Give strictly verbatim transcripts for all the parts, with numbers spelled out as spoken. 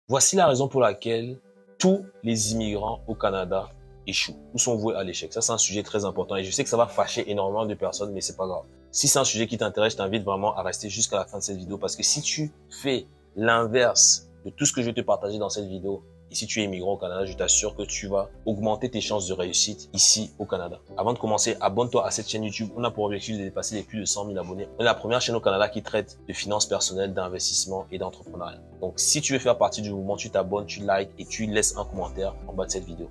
Voici la raison pour laquelle tous les immigrants au Canada échouent ou sont voués à l'échec. Ça, c'est un sujet très important et je sais que ça va fâcher énormément de personnes, mais c'est pas grave. Si c'est un sujet qui t'intéresse, je t'invite vraiment à rester jusqu'à la fin de cette vidéo parce que si tu fais l'inverse de tout ce que je vais te partager dans cette vidéo, et si tu es immigrant au Canada, je t'assure que tu vas augmenter tes chances de réussite ici au Canada. Avant de commencer, abonne-toi à cette chaîne YouTube. On a pour objectif de dépasser les plus de cent mille abonnés. On est la première chaîne au Canada qui traite de finances personnelles, d'investissement et d'entrepreneuriat. Donc, si tu veux faire partie du mouvement, tu t'abonnes, tu likes et tu laisses un commentaire en bas de cette vidéo.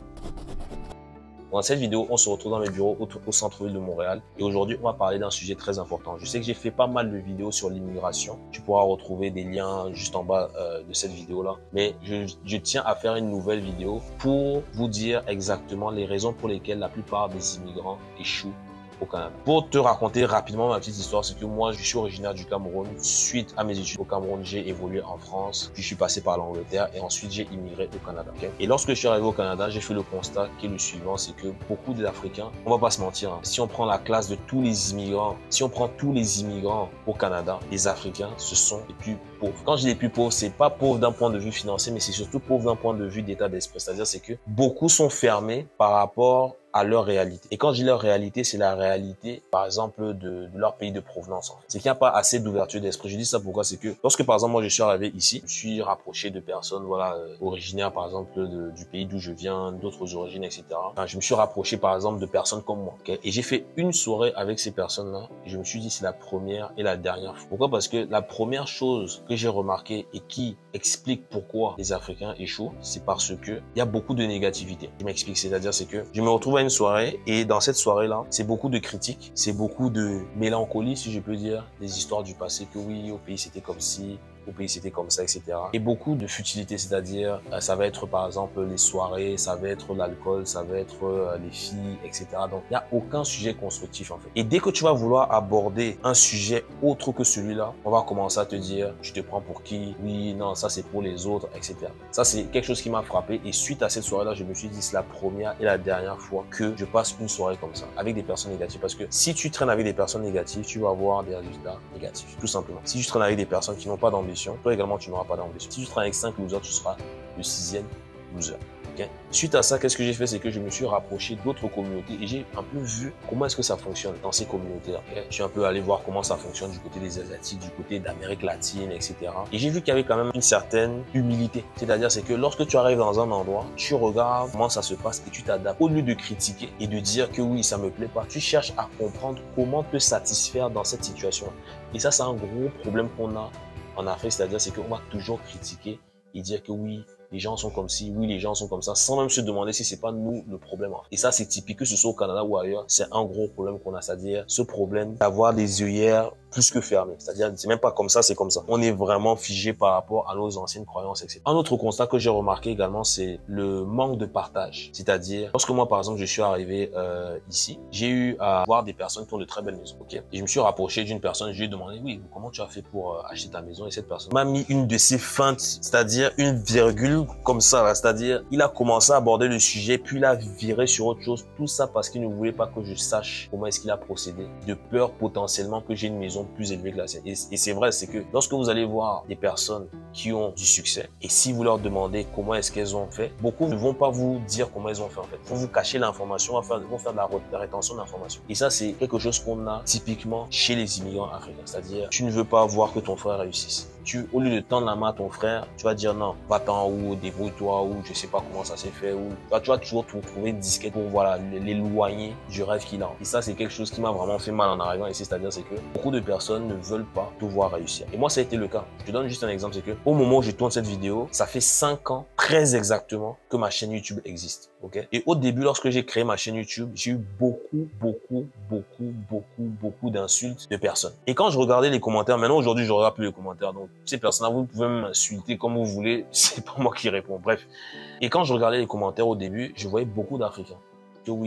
Dans cette vidéo, on se retrouve dans mes bureaux au, au centre-ville de Montréal et aujourd'hui, on va parler d'un sujet très important. Je sais que j'ai fait pas mal de vidéos sur l'immigration. Tu pourras retrouver des liens juste en bas euh, de cette vidéo-là. Mais je, je tiens à faire une nouvelle vidéo pour vous dire exactement les raisons pour lesquelles la plupart des immigrants échouent au Canada. Pour te raconter rapidement ma petite histoire, c'est que moi, je suis originaire du Cameroun. Suite à mes études au Cameroun, j'ai évolué en France, puis je suis passé par l'Angleterre et ensuite j'ai immigré au Canada. Okay? Et lorsque je suis arrivé au Canada, j'ai fait le constat qui est le suivant, c'est que beaucoup d'Africains, on va pas se mentir, hein, si on prend la classe de tous les immigrants, si on prend tous les immigrants au Canada, les Africains, ce sont les plus pauvres. Quand je dis les plus pauvres, c'est pas pauvre d'un point de vue financier, mais c'est surtout pauvre d'un point de vue d'état d'esprit. C'est-à-dire, c'est que beaucoup sont fermés par rapport à leur réalité. Et quand je dis leur réalité, c'est la réalité, par exemple, de, de leur pays de provenance. En fait. C'est qu'il n'y a pas assez d'ouverture d'esprit. Je dis ça pourquoi? C'est que lorsque, par exemple, moi, je suis arrivé ici, je suis rapproché de personnes, voilà, euh, originaires, par exemple, de, du pays d'où je viens, d'autres origines, et cetera. Enfin, je me suis rapproché, par exemple, de personnes comme moi. Okay? Et j'ai fait une soirée avec ces personnes-là. Et je me suis dit, c'est la première et la dernière fois. Pourquoi? Parce que la première chose que j'ai remarqué et qui explique pourquoi les Africains échouent, c'est parce que il y a beaucoup de négativité. Je m'explique, c'est-à-dire, c'est que je me retrouve à une soirée et dans cette soirée-là, c'est beaucoup de critiques, c'est beaucoup de mélancolie, si je peux dire, des histoires du passé que oui, au pays c'était comme ci, au pays c'était comme ça, et cetera. Et beaucoup de futilité, c'est-à-dire euh, ça va être par exemple les soirées, ça va être l'alcool, ça va être euh, les filles, et cetera. Donc il n'y a aucun sujet constructif en fait. Et dès que tu vas vouloir aborder un sujet autre que celui-là, on va commencer à te dire, tu te prends pour qui? Oui, non, ça c'est pour les autres, et cetera. Ça c'est quelque chose qui m'a frappé et suite à cette soirée-là, je me suis dit c'est la première et la dernière fois que je passe une soirée comme ça avec des personnes négatives. Parce que si tu traînes avec des personnes négatives, tu vas avoir des résultats négatifs, tout simplement. Si tu traînes avec des personnes qui n'ont pas d'ambition, toi également tu n'auras pas d'ambition. Si tu travailles avec cinq losers, tu seras le sixième loser. Okay? Suite à ça, qu'est-ce que j'ai fait? C'est que je me suis rapproché d'autres communautés et j'ai un peu vu comment est-ce que ça fonctionne dans ces communautés-là. Okay? Je suis un peu allé voir comment ça fonctionne du côté des Asiatiques, du côté d'Amérique latine, et cetera. Et j'ai vu qu'il y avait quand même une certaine humilité. C'est-à-dire, c'est que lorsque tu arrives dans un endroit, tu regardes comment ça se passe et tu t'adaptes. Au lieu de critiquer et de dire que oui, ça me plaît pas, tu cherches à comprendre comment te satisfaire dans cette situation. Et ça, c'est un gros problème qu'on a en Afrique, c'est-à-dire c'est qu'on va toujours critiquer et dire que oui, les gens sont comme ci, oui, les gens sont comme ça, sans même se demander si c'est pas nous le problème. En fait. Et ça, c'est typique, que ce soit au Canada ou ailleurs, c'est un gros problème qu'on a, c'est-à-dire ce problème d'avoir des œillères plus que fermées. C'est-à-dire, c'est même pas comme ça, c'est comme ça. On est vraiment figé par rapport à nos anciennes croyances, et cetera. Un autre constat que j'ai remarqué également, c'est le manque de partage. C'est-à-dire, lorsque moi, par exemple, je suis arrivé euh, ici, j'ai eu à voir des personnes qui ont de très belles maisons. Okay? Et je me suis rapproché d'une personne, je lui ai demandé, oui, comment tu as fait pour euh, acheter ta maison? Et cette personne m'a mis une de ses feintes, c'est-à-dire une virgule comme ça, c'est-à-dire il a commencé à aborder le sujet, puis il a viré sur autre chose, tout ça parce qu'il ne voulait pas que je sache comment est-ce qu'il a procédé, de peur potentiellement que j'ai une maison plus élevée que la sienne. Et, et c'est vrai, c'est que lorsque vous allez voir des personnes qui ont du succès, et si vous leur demandez comment est-ce qu'elles ont fait, beaucoup ne vont pas vous dire comment elles ont fait en fait. Ils vont vous cacher l'information, ils vont faire de la, de la rétention d'informations. Et ça, c'est quelque chose qu'on a typiquement chez les immigrants africains, c'est-à-dire tu ne veux pas voir que ton frère réussisse. Tu, au lieu de tendre la main à ton frère, tu vas dire non, va-t'en ou débrouille-toi ou je sais pas comment ça s'est fait ou tu vas toujours trouver une disquette pour voilà l'éloigner du rêve qu'il a. Et ça, c'est quelque chose qui m'a vraiment fait mal en arrivant ici, c'est-à-dire c'est que beaucoup de personnes ne veulent pas te voir réussir. Et moi, ça a été le cas. Je te donne juste un exemple, c'est que au moment où je tourne cette vidéo, ça fait cinq ans, très exactement, que ma chaîne YouTube existe. Okay? Et au début, lorsque j'ai créé ma chaîne YouTube, j'ai eu beaucoup, beaucoup, beaucoup, beaucoup, beaucoup d'insultes de personnes. Et quand je regardais les commentaires, maintenant aujourd'hui, je regarde plus les commentaires, donc ces personnes-là, vous pouvez m'insulter comme vous voulez, c'est pas moi qui réponds. Bref. Et quand je regardais les commentaires au début, je voyais beaucoup d'Africains. Que oui,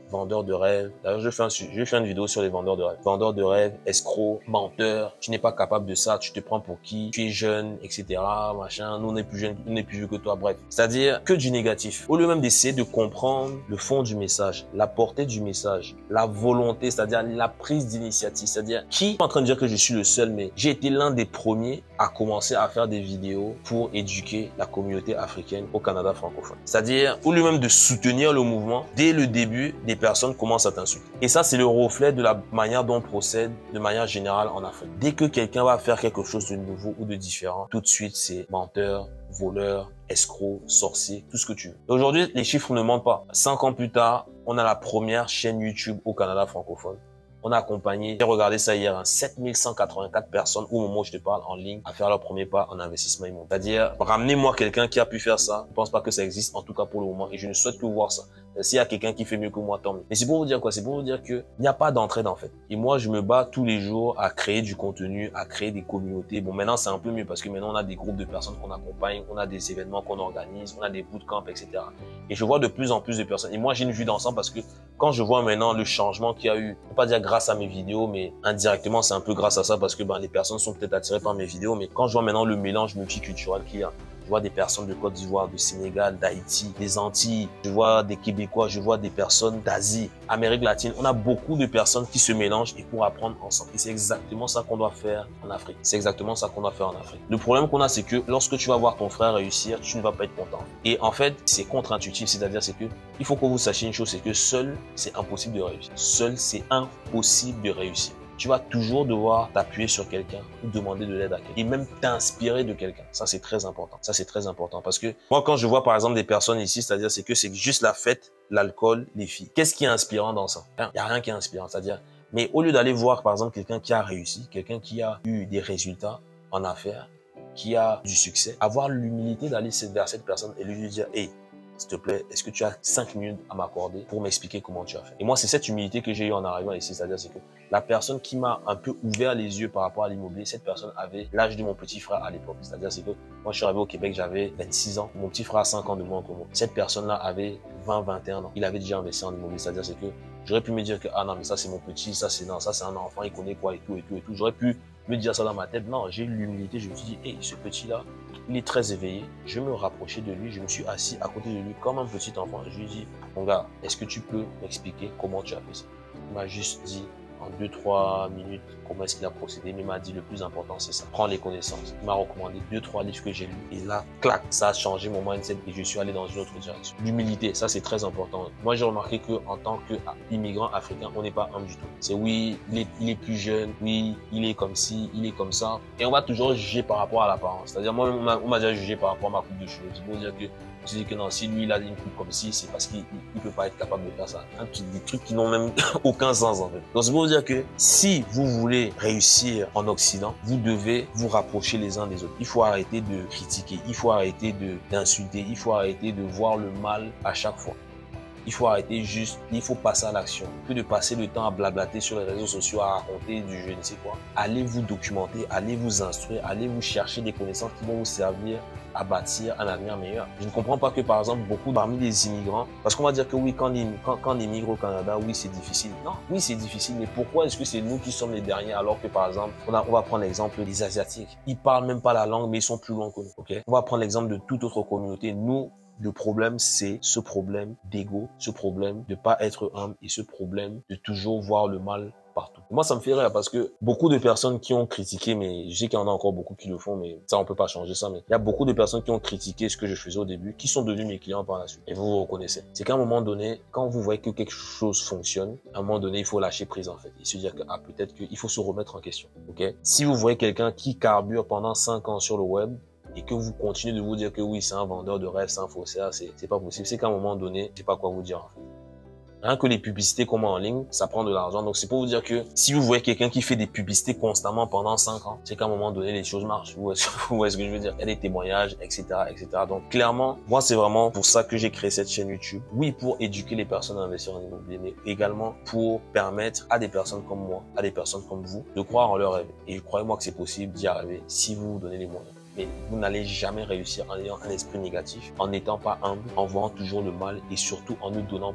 vendeurs de rêves. D'ailleurs, je fais un, je fais une vidéo sur les vendeurs de rêves. Vendeurs de rêves, escrocs, menteurs. Tu n'es pas capable de ça. Tu te prends pour qui? Tu es jeune, et cetera. Machin. Nous, on est plus jeune, on est plus vieux que toi. Bref. C'est-à-dire que du négatif. Au lieu même d'essayer de comprendre le fond du message, la portée du message, la volonté, c'est-à-dire la prise d'initiative. C'est-à-dire qui, je suis pas en train de dire que je suis le seul, mais j'ai été l'un des premiers à commencer à faire des vidéos pour éduquer la communauté africaine au Canada francophone. C'est-à-dire, au lieu même de soutenir le mouvement, dès le début, des personnes commencent à t'insulter. Et ça, c'est le reflet de la manière dont on procède de manière générale en Afrique. Dès que quelqu'un va faire quelque chose de nouveau ou de différent, tout de suite, c'est menteur, voleur, escroc, sorcier, tout ce que tu veux. Aujourd'hui, les chiffres ne mentent pas. Cinq ans plus tard, on a la première chaîne YouTube au Canada francophone. On a accompagné, j'ai regardé ça hier, hein, sept mille cent quatre-vingt-quatre personnes au moment où je te parle en ligne à faire leur premier pas en investissement immobilier. C'est-à-dire, ramenez-moi quelqu'un qui a pu faire ça. Je ne pense pas que ça existe, en tout cas pour le moment, et je ne souhaite que voir ça. S'il y a quelqu'un qui fait mieux que moi, tant mieux. Mais c'est pour vous dire quoi? C'est pour vous dire qu'il n'y a pas d'entraide en fait. Et moi, je me bats tous les jours à créer du contenu, à créer des communautés. Bon, maintenant, c'est un peu mieux parce que maintenant, on a des groupes de personnes qu'on accompagne, on a des événements qu'on organise, on a des bootcamps, et cetera. Et je vois de plus en plus de personnes. Et moi, j'ai une vue d'ensemble parce que quand je vois maintenant le changement qu'il y a eu, je ne peux pas dire grâce à mes vidéos, mais indirectement, c'est un peu grâce à ça parce que ben, les personnes sont peut-être attirées par mes vidéos. Mais quand je vois maintenant le mélange multiculturel qu'il y a, je vois des personnes de Côte d'Ivoire, de Sénégal, d'Haïti, des Antilles, je vois des Québécois, je vois des personnes d'Asie, Amérique latine. On a beaucoup de personnes qui se mélangent et pour apprendre ensemble. Et c'est exactement ça qu'on doit faire en Afrique. C'est exactement ça qu'on doit faire en Afrique. Le problème qu'on a, c'est que lorsque tu vas voir ton frère réussir, tu ne vas pas être content. Et en fait, c'est contre-intuitif, c'est-à-dire c'est que il faut que vous sachiez une chose, c'est que seul, c'est impossible de réussir. Seul, c'est impossible de réussir. Tu vas toujours devoir t'appuyer sur quelqu'un ou demander de l'aide à quelqu'un et même t'inspirer de quelqu'un. Ça, c'est très important. Ça, c'est très important parce que moi, quand je vois par exemple des personnes ici, c'est-à-dire c'est que c'est juste la fête, l'alcool, les filles. Qu'est-ce qui est inspirant dans ça? Il n'y a rien qui est inspirant. C'est-à-dire, mais au lieu d'aller voir par exemple quelqu'un qui a réussi, quelqu'un qui a eu des résultats en affaires, qui a du succès, avoir l'humilité d'aller vers cette personne et lui dire, hey, s'il te plaît, est-ce que tu as cinq minutes à m'accorder pour m'expliquer comment tu as fait? Et moi, c'est cette humilité que j'ai eue en arrivant ici, c'est-à-dire c'est que la personne qui m'a un peu ouvert les yeux par rapport à l'immobilier, cette personne avait l'âge de mon petit frère à l'époque. C'est-à-dire c'est que moi, je suis arrivé au Québec, j'avais vingt-six ans. Mon petit frère a cinq ans de moins que moi. Cette personne-là avait vingt, vingt et un ans. Il avait déjà investi en immobilier, c'est-à-dire c'est que j'aurais pu me dire que ah non, mais ça c'est mon petit, ça c'est non, ça c'est un enfant, il connaît quoi et tout et tout et tout. J'aurais pu me dire ça dans ma tête. Non, j'ai eu l'humilité, je me suis dit, hey, ce petit-là, il est très éveillé. Je me rapprochais de lui, je me suis assis à côté de lui comme un petit enfant. Je lui ai dit, mon gars, est-ce que tu peux m'expliquer comment tu as fait ça? Il m'a juste dit en deux, trois minutes comment est-ce qu'il a procédé. Mais il m'a dit le plus important, c'est ça. Prends les connaissances. Il m'a recommandé deux, trois livres que j'ai lus. Et là, clac, ça a changé mon mindset et je suis allé dans une autre direction. L'humilité, ça c'est très important. Moi, j'ai remarqué qu'en tant qu'immigrant africain, on n'est pas humble du tout. C'est oui, il est, il est plus jeune, oui, il est comme ci, il est comme ça. Et on va toujours juger par rapport à l'apparence. C'est-à-dire, moi, on m'a déjà jugé par rapport à ma coupe de cheveux. C'est pour dire que je dis que non, si lui il a une coupe comme ci, c'est parce qu'il ne peut pas être capable de faire ça. Hein, des trucs qui n'ont même aucun sens en fait. Donc c'est pour vous dire que si vous voulez réussir en Occident, vous devez vous rapprocher les uns des autres. Il faut arrêter de critiquer, il faut arrêter de d'insulter, il faut arrêter de voir le mal à chaque fois. Il faut arrêter juste, il faut passer à l'action. Que de passer le temps à blablater sur les réseaux sociaux, à raconter du je ne sais quoi. Allez vous documenter, allez vous instruire, allez vous chercher des connaissances qui vont vous servir à bâtir un avenir meilleur. Je ne comprends pas que par exemple beaucoup parmi les immigrants, parce qu'on va dire que oui, quand on, quand, quand on immigre au Canada, oui c'est difficile. Non, oui c'est difficile, mais pourquoi est-ce que c'est nous qui sommes les derniers alors que par exemple, on, a, on va prendre l'exemple des Asiatiques. Ils parlent même pas la langue, mais ils sont plus loin que nous. Okay? On va prendre l'exemple de toute autre communauté. Nous, le problème, c'est ce problème d'ego, ce problème de pas être humble et ce problème de toujours voir le mal partout. Moi, ça me fait rire parce que beaucoup de personnes qui ont critiqué, mais je sais qu'il y en a encore beaucoup qui le font, mais ça, on peut pas changer ça, mais il y a beaucoup de personnes qui ont critiqué ce que je faisais au début, qui sont devenus mes clients par la suite. Et vous vous reconnaissez. C'est qu'à un moment donné, quand vous voyez que quelque chose fonctionne, à un moment donné, il faut lâcher prise, en fait. Et se dire que, ah, peut-être qu'il faut se remettre en question. OK? Si vous voyez quelqu'un qui carbure pendant cinq ans sur le web, et que vous continuez de vous dire que oui, c'est un vendeur de rêves, c'est un faussaire, c'est pas possible. C'est qu'à un moment donné, je sais pas quoi vous dire, en fait. Rien que les publicités qu'on met en ligne, ça prend de l'argent. Donc, c'est pour vous dire que si vous voyez quelqu'un qui fait des publicités constamment pendant cinq ans, c'est qu'à un moment donné, les choses marchent. Vous voyez ce que je veux dire? Il y a des témoignages, et cetera, et cetera. Donc, clairement, moi, c'est vraiment pour ça que j'ai créé cette chaîne YouTube. Oui, pour éduquer les personnes à investir en immobilier, mais également pour permettre à des personnes comme moi, à des personnes comme vous, de croire en leurs rêves. Et croyez-moi que c'est possible d'y arriver si vous vous donnez les moyens. Mais vous n'allez jamais réussir en ayant un esprit négatif, en n'étant pas humble, en voyant toujours le mal et surtout en ne donnant pas.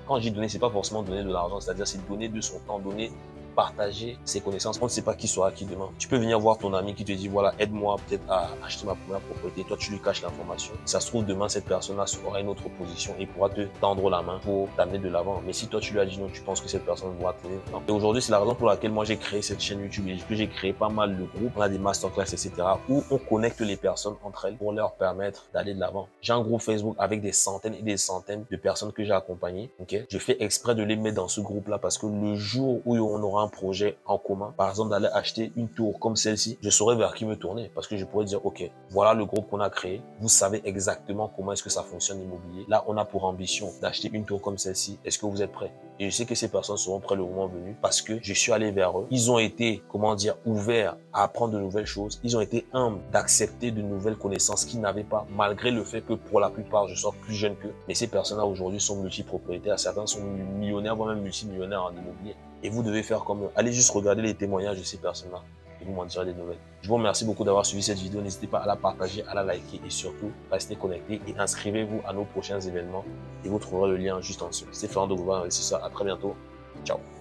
Quand je dis donner, c'est pas forcément donner de l'argent, c'est-à-dire c'est donner de son temps, donner, partager ses connaissances. On ne sait pas qui sera qui demain. Tu peux venir voir ton ami qui te dit, voilà, aide-moi peut-être à acheter ma première propriété. Toi, tu lui caches l'information. Ça se trouve, demain, cette personne-là aura une autre position et pourra te tendre la main pour t'amener de l'avant. Mais si toi, tu lui as dit non, tu penses que cette personne va t'aider. Non. Et aujourd'hui, c'est la raison pour laquelle moi, j'ai créé cette chaîne YouTube et que j'ai créé pas mal de groupes. On a des masterclass, et cetera où on connecte les personnes entre elles pour leur permettre d'aller de l'avant. J'ai un groupe Facebook avec des centaines et des centaines de personnes que j'ai accompagnées. Okay? Je fais exprès de les mettre dans ce groupe-là parce que le jour où on aura un projet en commun, par exemple d'aller acheter une tour comme celle-ci, je saurais vers qui me tourner parce que je pourrais dire, ok, voilà le groupe qu'on a créé, vous savez exactement comment est-ce que ça fonctionne l'immobilier. Là, on a pour ambition d'acheter une tour comme celle-ci. Est-ce que vous êtes prêts? Et je sais que ces personnes seront prêtes le moment venu parce que je suis allé vers eux. Ils ont été, comment dire, ouverts à apprendre de nouvelles choses. Ils ont été humbles d'accepter de nouvelles connaissances qu'ils n'avaient pas, malgré le fait que pour la plupart, je sois plus jeune qu'eux. Mais ces personnes-là aujourd'hui sont multipropriétaires. Certains sont millionnaires, voire même multimillionnaires en immobilier. Et vous devez faire comme eux. Allez juste regarder les témoignages de ces personnes-là et vous m'en direz des nouvelles. Je vous remercie beaucoup d'avoir suivi cette vidéo. N'hésitez pas à la partager, à la liker et surtout, restez connectés et inscrivez-vous à nos prochains événements et vous trouverez le lien juste en dessous. C'est Florent de Gouvernement Investisseur. À très bientôt. Ciao.